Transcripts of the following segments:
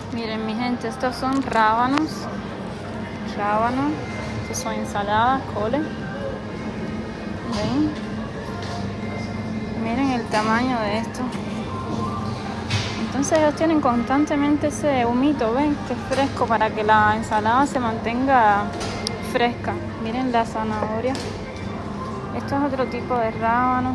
Miren mi gente, estos son rábanos. Estos son ensaladas, cole. ¿Ven? Miren el tamaño de esto. Entonces ellos tienen constantemente ese humito, ¿ven? Que es fresco para que la ensalada se mantenga fresca. Miren la zanahoria. Esto es otro tipo de rábano.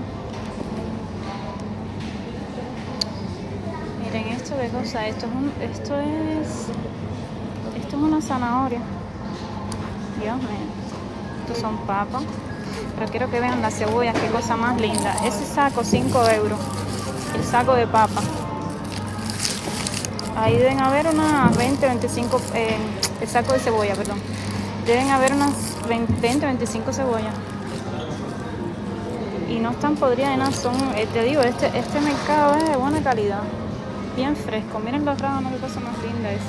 Miren esto, ¿qué cosa? Esto es una zanahoria. Dios mío. Estos son papas. Pero quiero que vean las cebollas, qué cosa más linda. Ese saco, 5 euros. El saco de papa. Ahí deben haber unas 20, 25, el saco de cebolla, perdón. Deben haber unas 20, 25 cebollas. Y no están podridas de nada, te digo, este mercado es de buena calidad. Bien fresco. Miren los rábanos, qué cosa más linda es.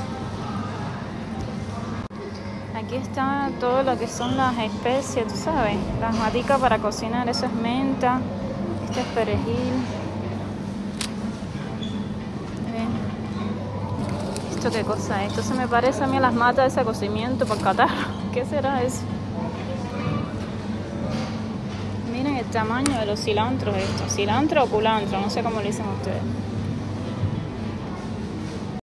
Aquí está todo lo que son las especias, tú sabes. Las maticas para cocinar, eso es menta. Este es perejil. ¿Esto qué cosa es? Esto se me parece a mí a las matas de ese cocimiento para catarro. ¿Qué será eso? Miren el tamaño de los cilantros estos. Cilantro o culantro, no sé cómo le dicen ustedes.